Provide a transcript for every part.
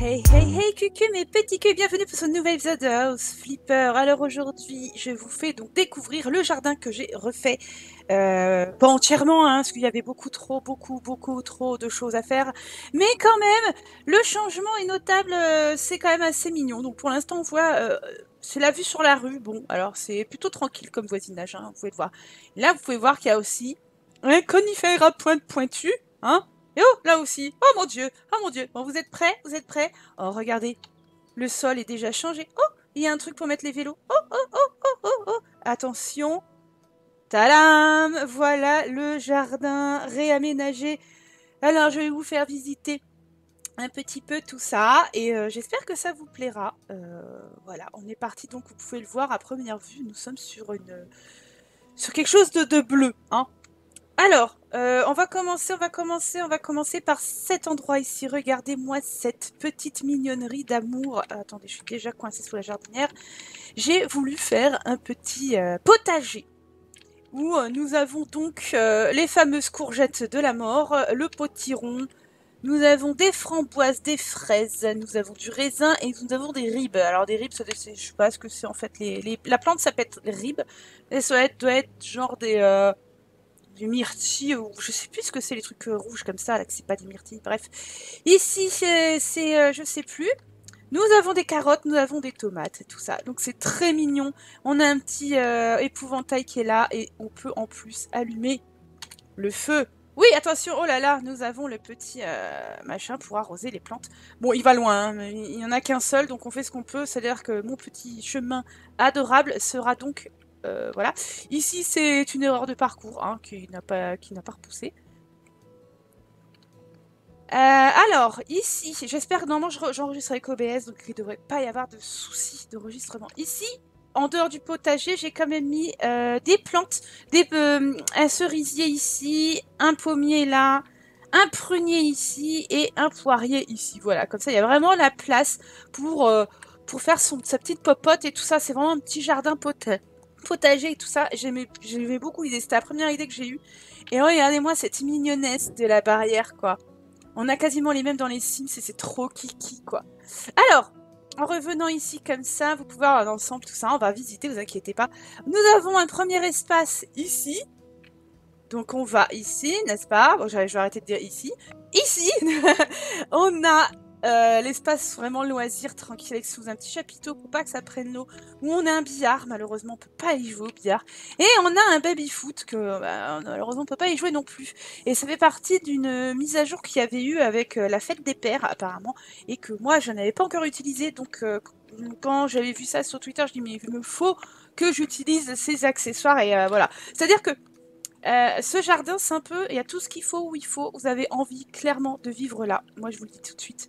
Hey hey hey cucu mes petits culs, bienvenue pour ce nouvel épisode de House Flipper. Alors aujourd'hui je vous fais donc découvrir le jardin que j'ai refait, pas entièrement hein, parce qu'il y avait beaucoup trop de choses à faire, mais quand même le changement est notable, c'est quand même assez mignon. Donc pour l'instant on voit, c'est la vue sur la rue, bon alors c'est plutôt tranquille comme voisinage, hein, vous pouvez le voir. Là vous pouvez voir qu'il y a aussi un conifère à pointe pointue, hein. Et oh, là aussi. Oh mon Dieu, oh mon Dieu. Bon, vous êtes prêts? Vous êtes prêts? Oh, regardez, le sol est déjà changé. Oh, il y a un truc pour mettre les vélos. Oh, oh, oh, oh, oh, oh. Attention. Tadam! Voilà le jardin réaménagé. Alors, je vais vous faire visiter un petit peu tout ça et j'espère que ça vous plaira. Voilà, on est parti donc, vous pouvez le voir à première vue, nous sommes sur sur quelque chose de bleu, hein. Alors, on va commencer par cet endroit ici. Regardez-moi cette petite mignonnerie d'amour. Attendez, je suis déjà coincée sous la jardinière. J'ai voulu faire un petit potager où nous avons donc les fameuses courgettes de la mort, le potiron, nous avons des framboises, des fraises, nous avons du raisin et nous avons des ribes. Alors des ribes, je sais pas ce que c'est en fait. La plante s'appelle ribes et ça doit être genre du myrtille, ou je sais plus ce que c'est, les trucs rouges comme ça, là, que c'est pas des myrtilles, bref. Ici, je sais plus. Nous avons des carottes, nous avons des tomates, et tout ça. Donc c'est très mignon. On a un petit épouvantail qui est là, et on peut en plus allumer le feu. Oui, attention, oh là là, nous avons le petit machin pour arroser les plantes. Bon, il va loin, hein, mais il n'y en a qu'un seul, donc on fait ce qu'on peut. C'est-à-dire que mon petit chemin adorable sera donc... voilà. Ici, c'est une erreur de parcours hein, qui n'a pas repoussé. Alors, ici, j'espère que normalement j'enregistre avec OBS, donc il ne devrait pas y avoir de soucis d'enregistrement. Ici, en dehors du potager, j'ai quand même mis des plantes, un cerisier ici, un pommier là, un prunier ici et un poirier ici. Voilà, comme ça, il y a vraiment la place pour faire sa petite popote et tout ça. C'est vraiment un petit jardin potager et tout ça. J'aimais beaucoup l'idée. C'était la première idée que j'ai eue. Et regardez-moi cette mignonnesse de la barrière, quoi. On a quasiment les mêmes dans les Sims et c'est trop kiki, quoi. Alors, en revenant ici comme ça, vous pouvez avoir l'ensemble, tout ça, on va visiter, vous inquiétez pas. Nous avons un premier espace ici. Donc on va ici, n'est-ce pas? Bon, je vais arrêter de dire ici. Ici, on a l'espace vraiment loisir, tranquille, sous un petit chapiteau pour pas que ça prenne l'eau. Où on a un billard, malheureusement on peut pas y jouer au billard. Et on a un baby-foot que malheureusement on peut pas y jouer non plus. Et ça fait partie d'une mise à jour qu'il y avait eu avec la fête des pères apparemment. Et que moi je n'avais pas encore utilisé. Donc quand j'avais vu ça sur Twitter, je dis mais il me faut que j'utilise ces accessoires. Et voilà. C'est-à-dire que ce jardin, c'est un peu, il y a tout ce qu'il faut où il faut. Vous avez envie clairement de vivre là. Moi, je vous le dis tout de suite.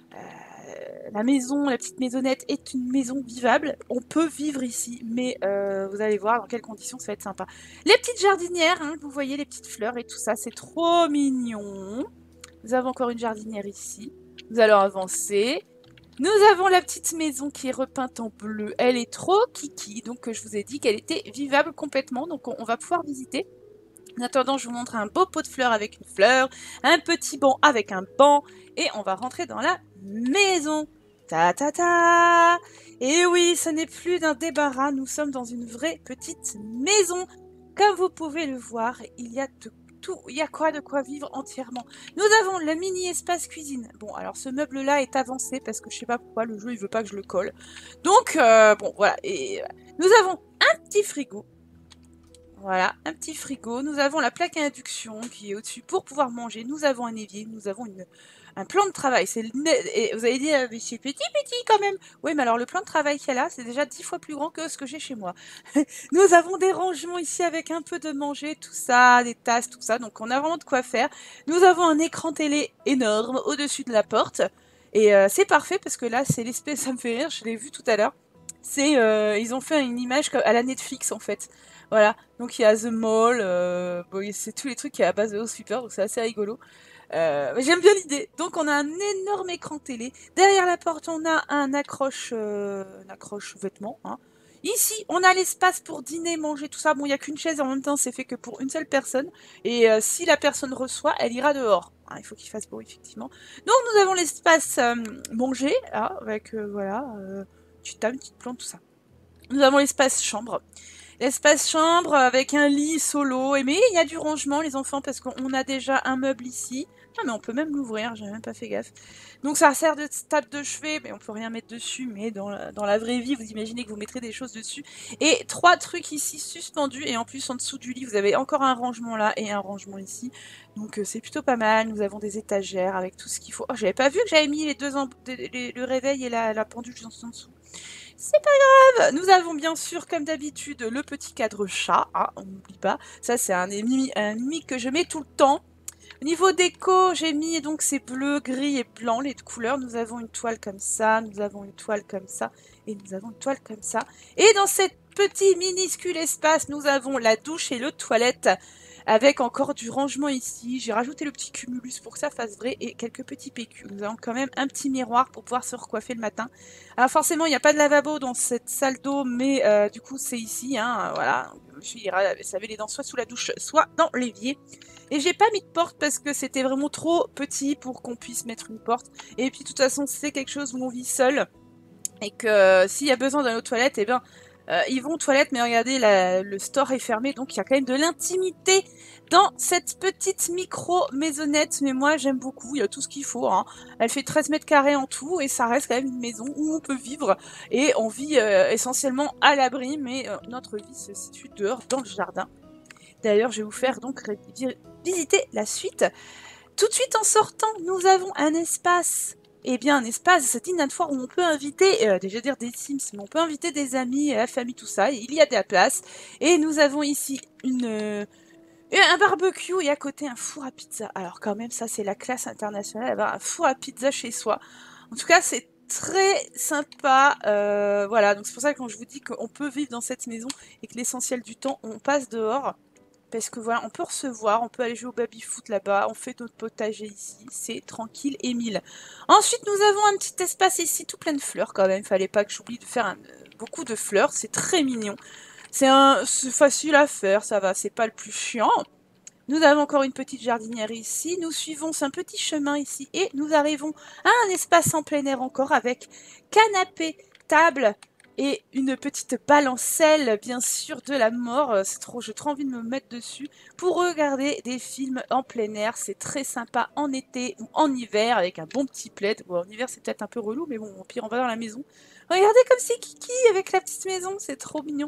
La maison, la petite maisonnette est une maison vivable. On peut vivre ici, mais vous allez voir dans quelles conditions ça va être sympa. Les petites jardinières, hein, vous voyez les petites fleurs et tout ça, c'est trop mignon. Nous avons encore une jardinière ici. Nous allons avancer. Nous avons la petite maison qui est repeinte en bleu. Elle est trop kiki, donc je vous ai dit qu'elle était vivable complètement. Donc on va pouvoir visiter. En attendant, je vous montre un beau pot de fleurs avec une fleur, un petit banc avec un banc, et on va rentrer dans la maison. Ta ta ta! Et oui, ce n'est plus d'un débarras, nous sommes dans une vraie petite maison. Comme vous pouvez le voir, il y a de tout, il y a de quoi vivre entièrement. Nous avons le mini espace cuisine. Bon, alors ce meuble-là est avancé parce que je sais pas pourquoi le jeu il veut pas que je le colle. Donc bon, voilà. Et nous avons un petit frigo. Voilà, un petit frigo. Nous avons la plaque à induction qui est au-dessus pour pouvoir manger. Nous avons un évier. Nous avons un plan de travail. Et vous allez dire, mais c'est petit quand même. Oui, mais alors le plan de travail qu'il y a là, c'est déjà 10 fois plus grand que ce que j'ai chez moi. Nous avons des rangements ici avec un peu de manger, tout ça, des tasses, tout ça. Donc on a vraiment de quoi faire. Nous avons un écran télé énorme au-dessus de la porte. Et c'est parfait parce que là, c'est l'espèce, ça me fait rire, je l'ai vu tout à l'heure. Ils ont fait une image à la Netflix en fait. Voilà, donc il y a The Mall, bon, c'est tous les trucs qui est à base de House Flipper, donc c'est assez rigolo. J'aime bien l'idée. Donc on a un énorme écran télé. Derrière la porte, on a un accroche vêtements. Hein. Ici, on a l'espace pour dîner, manger, tout ça. Bon, il n'y a qu'une chaise en même temps, c'est fait que pour une seule personne. Et si la personne reçoit, elle ira dehors. Hein, il faut qu'il fasse beau, effectivement. Donc, nous avons l'espace manger, là, avec, voilà, petite table, une petite plante, tout ça. Nous avons l'espace chambre. L'espace chambre avec un lit solo. Mais il y a du rangement, les enfants, parce qu'on a déjà un meuble ici. Ah, mais on peut même l'ouvrir, j'ai même pas fait gaffe. Donc ça sert de table de chevet, mais on peut rien mettre dessus. Mais dans la vraie vie, vous imaginez que vous mettrez des choses dessus. Et 3 trucs ici suspendus. Et en plus, en dessous du lit, vous avez encore un rangement là et un rangement ici. Donc c'est plutôt pas mal. Nous avons des étagères avec tout ce qu'il faut. Oh, j'avais pas vu que j'avais mis les deux le réveil et la pendule juste en dessous. C'est pas grave. Nous avons bien sûr, comme d'habitude, le petit cadre chat. Ah, on n'oublie pas. Ça, c'est un mimique que je mets tout le temps. Au niveau déco, j'ai mis donc ces bleus, gris et blanc, les couleurs. Nous avons une toile comme ça, nous avons une toile comme ça, et nous avons une toile comme ça. Et dans cet petit minuscule espace, nous avons la douche et le toilette, avec encore du rangement ici. J'ai rajouté le petit cumulus pour que ça fasse vrai, et quelques petits PQ. Nous avons quand même un petit miroir pour pouvoir se recoiffer le matin. Alors forcément, il n'y a pas de lavabo dans cette salle d'eau, mais du coup, c'est ici, hein, voilà. Je vais laver les dents soit sous la douche, soit dans l'évier. Et j'ai pas mis de porte parce que c'était vraiment trop petit pour qu'on puisse mettre une porte. Et puis de toute façon, c'est quelque chose où on vit seul. Et que s'il y a besoin d'aller aux toilettes, eh bien, ils vont aux toilettes. Mais regardez, le store est fermé. Donc il y a quand même de l'intimité dans cette petite micro-maisonnette. Mais moi, j'aime beaucoup. Il y a tout ce qu'il faut. Hein. Elle fait 13 mètres carrés en tout. Et ça reste quand même une maison où on peut vivre. Et on vit essentiellement à l'abri. Mais notre vie se situe dehors, dans le jardin. D'ailleurs, je vais vous faire donc visiter la suite. Tout de suite en sortant, nous avons un espace. Eh bien, un espace digne de foire où on peut inviter, déjà dire des Sims, mais on peut inviter des amis, la famille, tout ça. Il y a de la place. Et nous avons ici un barbecue et à côté un four à pizza. Alors quand même, ça c'est la classe internationale, avoir un four à pizza chez soi. En tout cas, c'est très sympa. Voilà, donc c'est pour ça que quand je vous dis qu'on peut vivre dans cette maison et que l'essentiel du temps, on passe dehors. Parce que voilà, on peut recevoir, on peut aller jouer au baby-foot là-bas, on fait notre potager ici, c'est tranquille et mille. Ensuite, nous avons un petit espace ici, tout plein de fleurs quand même, fallait pas que j'oublie de faire beaucoup de fleurs, c'est très mignon. C'est facile à faire, ça va, c'est pas le plus chiant. Nous avons encore une petite jardinière ici, nous suivons un petit chemin ici et nous arrivons à un espace en plein air encore avec canapé, table et une petite balancelle, bien sûr, de la mort. C'est trop, j'ai trop envie de me mettre dessus pour regarder des films en plein air. C'est très sympa en été ou en hiver avec un bon petit plaid. Bon, en hiver, c'est peut-être un peu relou, mais bon, au pire, on va dans la maison. Regardez comme c'est Kiki avec la petite maison, c'est trop mignon.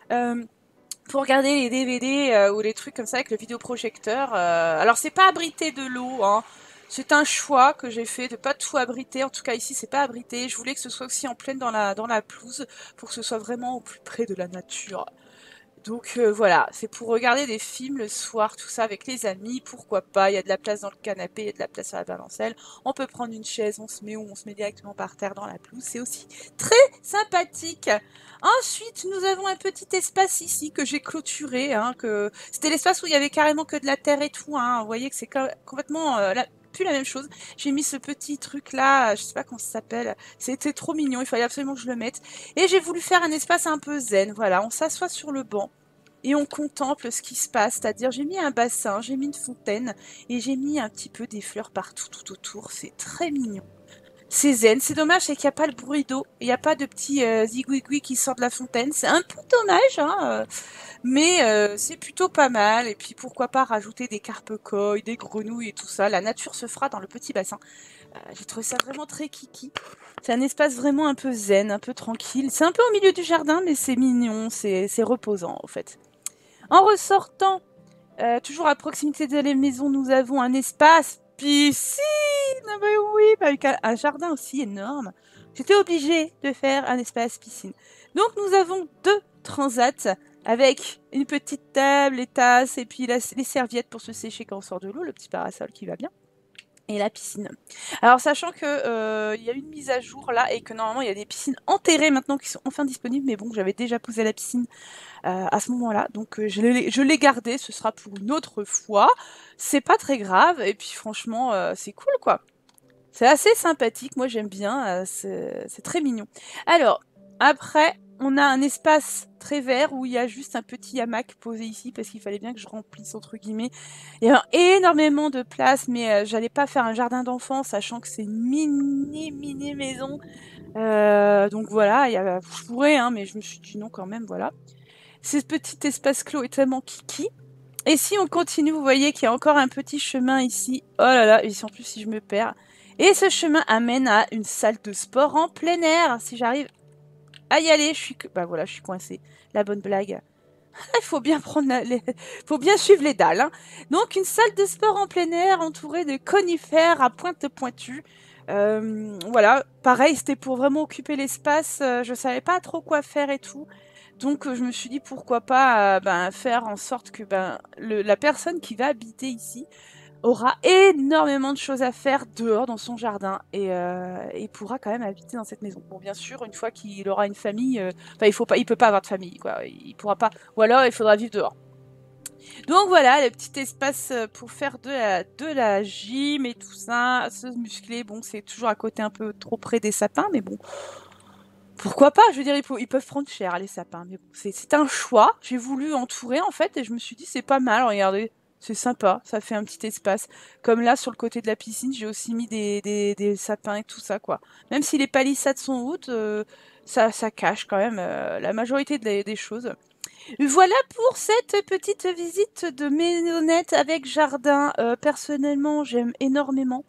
Pour regarder les DVD ou les trucs comme ça avec le vidéoprojecteur. Alors, c'est pas abrité de l'eau, hein. C'est un choix que j'ai fait de pas tout abriter. En tout cas, ici, c'est pas abrité. Je voulais que ce soit aussi en pleine dans la pelouse pour que ce soit vraiment au plus près de la nature. Donc voilà, c'est pour regarder des films le soir, tout ça avec les amis, pourquoi pas, il y a de la place dans le canapé, il y a de la place sur la balancelle, on peut prendre une chaise, on se met où on se met directement par terre dans la pelouse, c'est aussi très sympathique. Ensuite, nous avons un petit espace ici que j'ai clôturé, hein, c'était l'espace où il y avait carrément que de la terre et tout, hein. Vous voyez que c'est complètement plus la même chose. J'ai mis ce petit truc là, je sais pas comment ça s'appelle, c'était trop mignon, il fallait absolument que je le mette. Et j'ai voulu faire un espace un peu zen, voilà, on s'assoit sur le banc et on contemple ce qui se passe, c'est-à-dire j'ai mis un bassin, j'ai mis une fontaine et j'ai mis un petit peu des fleurs partout tout autour, c'est très mignon. C'est zen, c'est dommage, c'est qu'il n'y a pas le bruit d'eau, il n'y a pas de petits zigouigouis qui sortent de la fontaine, c'est un peu dommage, hein, mais c'est plutôt pas mal, et puis pourquoi pas rajouter des carpe-coilles, des grenouilles et tout ça, la nature se fera dans le petit bassin. J'ai trouvé ça vraiment très kiki. C'est un espace vraiment un peu zen, un peu tranquille. C'est un peu au milieu du jardin, mais c'est mignon, c'est reposant en fait. En ressortant, toujours à proximité de la maison, nous avons un espace piscine. Ah bah oui, avec un jardin aussi énorme. J'étais obligée de faire un espace piscine. Donc nous avons 2 transats avec une petite table, les tasses et puis les serviettes pour se sécher quand on sort de l'eau, le petit parasol qui va bien. Et la piscine. Alors sachant que il y a une mise à jour là et que normalement il y a des piscines enterrées maintenant qui sont enfin disponibles, mais bon j'avais déjà posé la piscine à ce moment-là, donc je l'ai gardée, ce sera pour une autre fois. C'est pas très grave et puis franchement c'est cool quoi. C'est assez sympathique, moi j'aime bien, c'est très mignon. Alors après on a un espace très vert où il y a juste un petit hamac posé ici parce qu'il fallait bien que je remplisse entre guillemets. Il y a énormément de place, mais j'allais pas faire un jardin d'enfants, sachant que c'est une mini maison. Donc voilà, je pourrais, hein, mais je me suis dit non quand même, voilà. Ce petit espace clos est tellement kiki. Et si on continue, vous voyez qu'il y a encore un petit chemin ici. Oh là là, et en plus si je me perds. Et ce chemin amène à une salle de sport en plein air. Si j'arrive à y aller, bah voilà, je suis coincée. La bonne blague. Il faut bien faut bien suivre les dalles. Hein. Donc une salle de sport en plein air entourée de conifères à pointe pointue. Voilà, pareil, c'était pour vraiment occuper l'espace. Je savais pas trop quoi faire et tout. Donc je me suis dit pourquoi pas faire en sorte que la personne qui va habiter ici aura énormément de choses à faire dehors dans son jardin et pourra quand même habiter dans cette maison. Bon, bien sûr, une fois qu'il aura une famille, il peut pas avoir de famille, quoi. Il pourra pas, ou alors il faudra vivre dehors. Donc voilà, le petit espace pour faire de la gym et tout ça, se muscler. Bon, c'est toujours à côté un peu trop près des sapins, mais bon, pourquoi pas? Je veux dire, ils peuvent prendre cher, les sapins. Mais bon, c'est un choix. J'ai voulu entourer, en fait, et je me suis dit, c'est pas mal. Regardez, c'est sympa. Ça fait un petit espace. Comme là, sur le côté de la piscine, j'ai aussi mis des sapins et tout ça, quoi. Même si les palissades sont hautes, ça cache quand même la majorité des choses. Voilà pour cette petite visite de maisonnette avec jardin. Personnellement, j'aime énormément.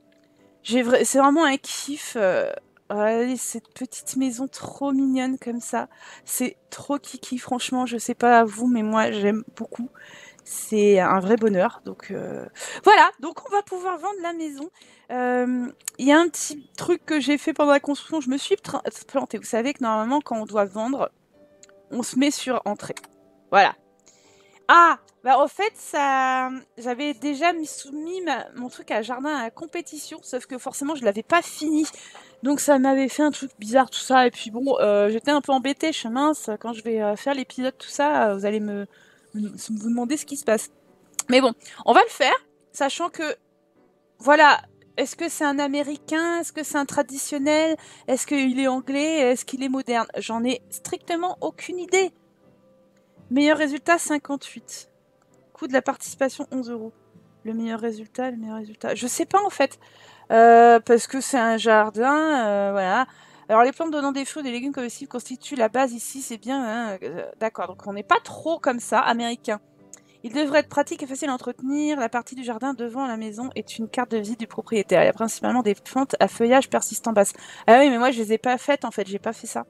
C'est vraiment un kiff. Regardez cette petite maison trop mignonne comme ça. C'est trop kiki, franchement. Je sais pas à vous, mais moi j'aime beaucoup. C'est un vrai bonheur. Donc voilà, donc on va pouvoir vendre la maison. Il y a un petit truc que j'ai fait pendant la construction. Je me suis plantée. Vous savez que normalement, quand on doit vendre, on se met sur entrée. Voilà. Ah, bah en fait, j'avais déjà soumis mon truc à jardin à la compétition, sauf que forcément, je l'avais pas fini. Donc ça m'avait fait un truc bizarre, tout ça. Et puis bon, j'étais un peu embêtée, je suis mince, quand je vais faire l'épisode, tout ça, vous allez vous demander ce qui se passe. Mais bon, on va le faire, sachant que, voilà, est-ce que c'est un américain? Est-ce que c'est un traditionnel? Est-ce qu'il est anglais? Est-ce qu'il est moderne? J'en ai strictement aucune idée. Meilleur résultat, 58. Coût de la participation, 11 €. Le meilleur résultat. Je sais pas en fait. Parce que c'est un jardin, voilà. Alors les plantes donnant des fruits et des légumes comestibles constituent la base ici, c'est bien. Hein, d'accord, donc on n'est pas trop comme ça, américain. Il devrait être pratique et facile à entretenir. La partie du jardin devant la maison est une carte de visite du propriétaire. Il y a principalement des plantes à feuillage persistant basse. Ah oui, mais moi je les ai pas faites en fait, j'ai pas fait ça.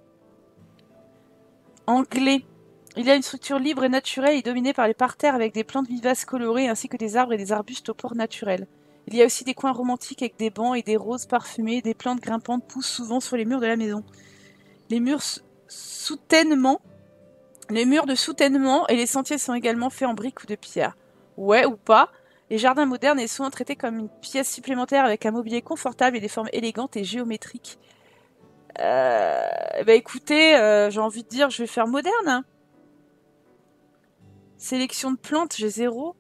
Anglais. Il y a une structure libre et naturelle et dominée par les parterres avec des plantes vivaces colorées ainsi que des arbres et des arbustes au port naturel. Il y a aussi des coins romantiques avec des bancs et des roses parfumées. Des plantes grimpantes poussent souvent sur les murs de la maison. Les murs de soutènement et les sentiers sont également faits en briques ou de pierre. Ouais ou pas. Les jardins modernes est souvent traités comme une pièce supplémentaire avec un mobilier confortable et des formes élégantes et géométriques. Bah écoutez, j'ai envie de dire, je vais faire moderne. Hein. Sélection de plantes, j'ai 0.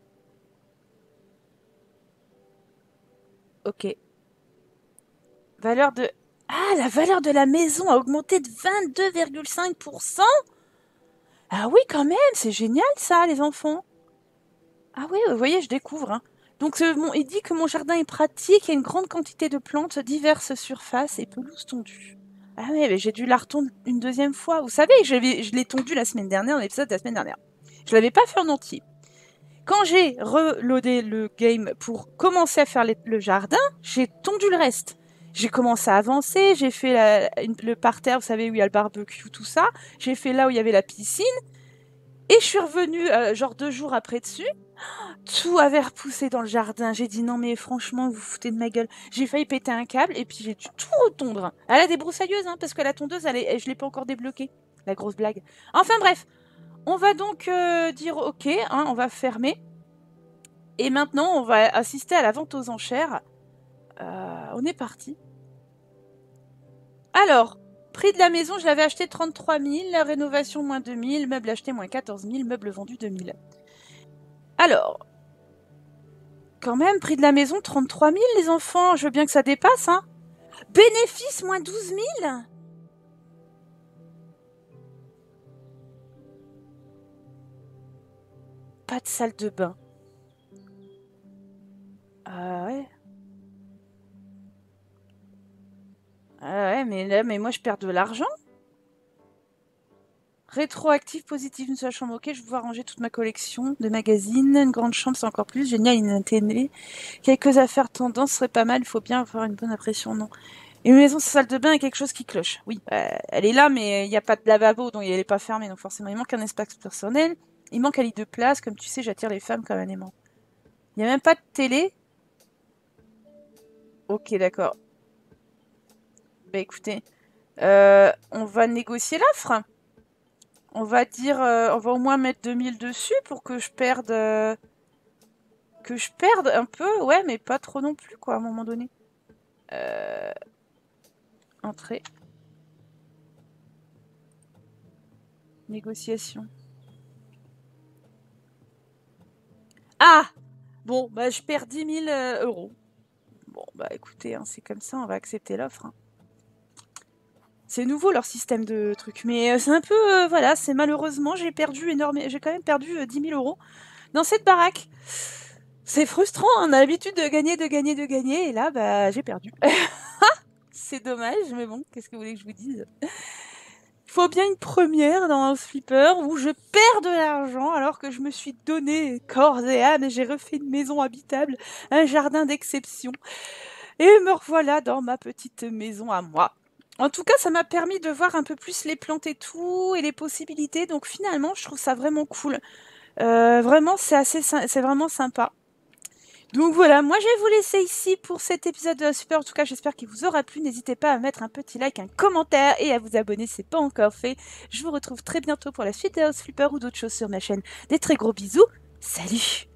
Ok. Valeur de... Ah, la valeur de la maison a augmenté de 22,5%. Ah oui, quand même, c'est génial ça, les enfants. Ah oui, vous voyez, je découvre. Hein. Donc, il dit que mon jardin est pratique, il y a une grande quantité de plantes, diverses surfaces et pelouses tondues. Ah oui, mais j'ai dû la retondre une deuxième fois. Vous savez, je l'ai tondue la semaine dernière, dans l'épisode de la semaine dernière. Je l'avais pas fait en entier. Quand j'ai reloadé le game pour commencer à faire le jardin, j'ai tondu le reste. J'ai commencé à avancer, j'ai fait le parterre, vous savez, où il y a le barbecue, tout ça. J'ai fait là où il y avait la piscine. Et je suis revenue, genre 2 jours après dessus. Tout avait repoussé dans le jardin. J'ai dit non mais franchement, vous vous foutez de ma gueule. J'ai failli péter un câble et puis j'ai dû tout retondre. Elle a des broussailleuses, hein, parce que la tondeuse, je ne l'ai pas encore débloquée. La grosse blague. Enfin bref, on va donc dire ok, hein, on va fermer. Et maintenant, on va assister à la vente aux enchères. On est parti. Alors, prix de la maison, je l'avais acheté 33 000, la rénovation moins 2 000, meubles achetés moins 14 000, meubles vendus 2 000. Alors, quand même, prix de la maison 33 000, les enfants, je veux bien que ça dépasse, hein. Bénéfice moins 12 000. pas de salle de bain. Ah ouais. Ah ouais, mais moi je perds de l'argent. Rétroactif, positif, une seule chambre, ok, je vais pouvoir ranger toute ma collection de magazines. Une grande chambre, c'est encore plus génial, une télé. Quelques affaires tendance serait pas mal, il faut bien avoir une bonne impression, non. Une maison, sa salle de bain, et quelque chose qui cloche. Oui, elle est là, mais il n'y a pas de lavabo, donc elle n'est pas fermée, donc forcément, il manque un espace personnel. Il manque un lit de place, comme tu sais, j'attire les femmes comme un aimant. Il n'y a même pas de télé. Ok, d'accord. Bah écoutez, on va négocier l'offre. On va dire, on va au moins mettre 2000 dessus pour que je perde un peu, ouais, mais pas trop non plus, quoi, à un moment donné. Entrée. Négociation. Ah! Bon, bah je perds 10 000 euros. Bon, bah écoutez, hein, c'est comme ça, on va accepter l'offre. Hein. C'est nouveau leur système de trucs, mais c'est un peu, voilà, c'est malheureusement, j'ai quand même perdu 10 000 euros dans cette baraque. C'est frustrant, on a l'habitude de gagner, et là, bah, j'ai perdu. C'est dommage, mais bon, qu'est-ce que vous voulez que je vous dise? Il faut bien une première dans House Flipper où je perds de l'argent alors que je me suis donné corps et âme et j'ai refait une maison habitable, un jardin d'exception. Et me revoilà dans ma petite maison à moi. En tout cas, ça m'a permis de voir un peu plus les plantes et tout, et les possibilités. Donc finalement, je trouve ça vraiment cool. Vraiment, c'est vraiment sympa. Donc voilà, moi je vais vous laisser ici pour cet épisode de Super. En tout cas, j'espère qu'il vous aura plu. N'hésitez pas à mettre un petit like, un commentaire et à vous abonner si ce n'est pas encore fait. Je vous retrouve très bientôt pour la suite de House Flipper ou d'autres choses sur ma chaîne. Des très gros bisous. Salut!